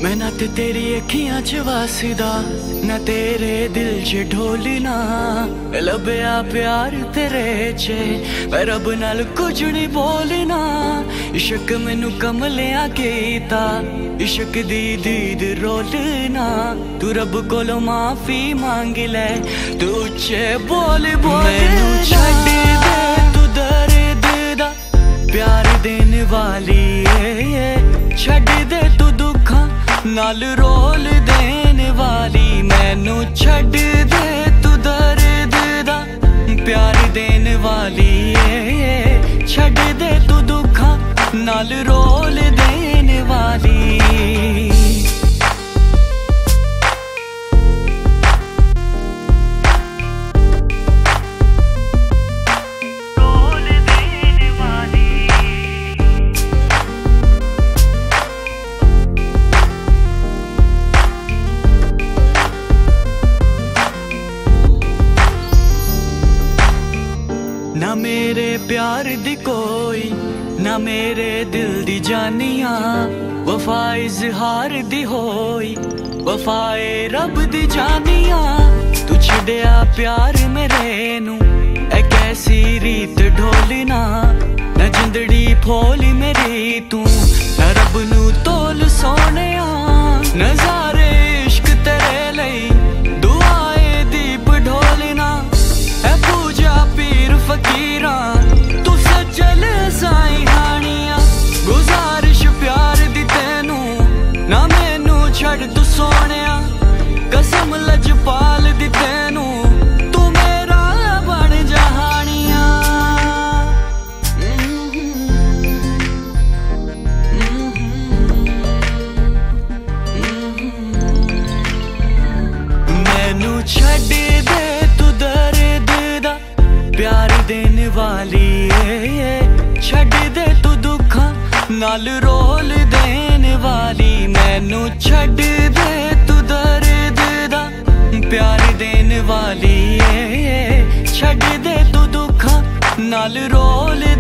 मैं ना ते तेरी अखियां च वासदा ना तेरे दिल च ढोलना लभया प्यार तेरे च पर रब नाल कुछ नहीं बोलना। इश्क मैनू कमलिया कीता इश्क दी दीद रोलना तू रब कोलों माफी मांग ले तू उच्चे बोल बोल मैनू छड्ड दे तू दर्द दा प्यार देने वाली छड्ड दे तू दुखा नाल रोल देने वाली मैनू छड्ड दे तू दर्द दा प्यार देने वाली छड्ड दे तू दुखा नाल रोल देने वाली। ना मेरे प्यार दी कोई ना मेरे दिल दी जानिया वफा इजहार दी होई वफाए रब दी जानिया तू छड्या प्यार मेरे नू ए कैसी रीत ढोलना ना जिंदड़ी फोली मेरी तू ना रब नू तोल सोनिया नजारे इश्क तेरे लई दुआए दीप ढोलना है पूजा पीर फकीरा तू सजल साई हानिया गुजारिश प्यार दी तेनू ना मैनू छड़ तू सोनिया कसम लजपाल दी तेनू तू मेरा बन जहानिया। मैनू छड़ दे तू दर्द दा प्यार देने वाली छड्ड दे तू दुखा नाल रोल देने वाली मैनू छड्ड दे तू दर्द दा प्यार देने वाली छड्ड दे तू दुखा नाल रोल